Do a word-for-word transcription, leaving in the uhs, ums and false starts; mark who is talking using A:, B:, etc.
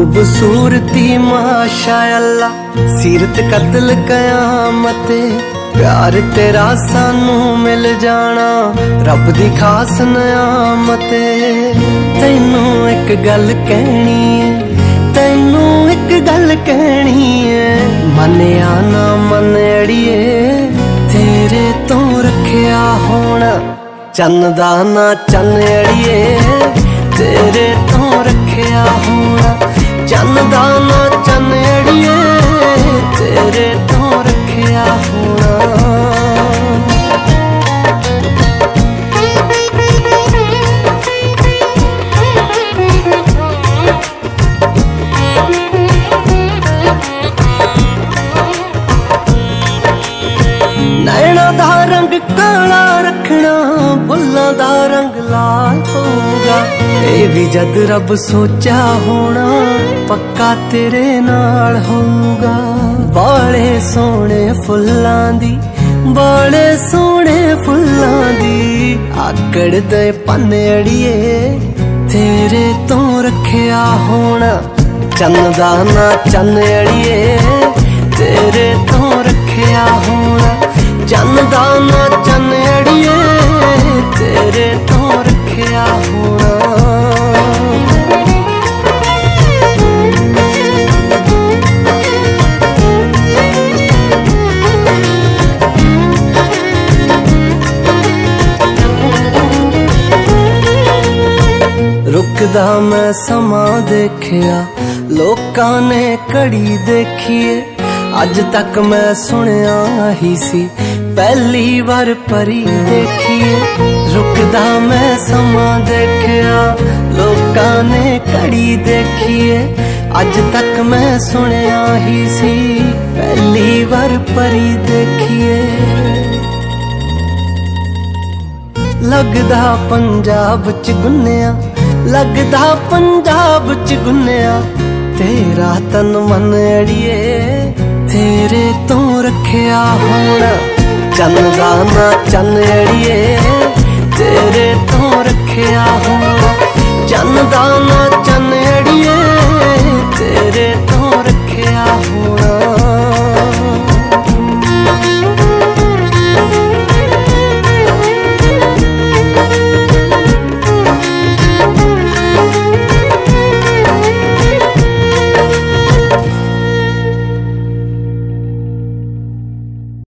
A: खूबसूरती माशाअल्लाह, सीरत कत्ल कयामत, प्यार तेरा सानू मिल जाना रब दी खास नियामत। तैनू एक गल कहनी है, तैनू एक गल कहनी है, मनिया ना मन अड़िए, तेरे तो रखिया होना चन्न दा ना चन्न अड़िए, तेरे तो रखिया होना चन्न दा ना चन्न अड़िए, तेरे तो रखिया होना। नैना दा रंग काला रखना, बुल्लां दा रंग लाल होगा, ये भी जद रब सोचा होना पक्का तेरे नाल होगा। बाले सोने फुल्लां दी, बाले सोने फुल्लां दी, आकड़ दे पन्ने अड़िए, तेरे तो रखिया होना चन्न दा ना चन्न अड़िए, तेरे तो रखिया होना चन्न दा ना चन्न अड़िए, तेरे तो रखिया होना। रुकदा मैं समा देखिया, लोकां ने घड़ी देखिए, अज तक मैं सुनिया ही सी पहली बार परी देखिए। रुकदा मैं समा देखिया, लोकां ने घड़ी देखिए, अज तक मैं सुनिया ही सी पहली बार परी देखिए। लगदा पंजाब च गुन्निया, लगदा पंजाब च गुन्निया, तेरा तन मन अड़िए, तेरे तो रखिया होना चन्न दा ना चन्न अड़िए, तेरे तो रखिया होना चन्न दा ना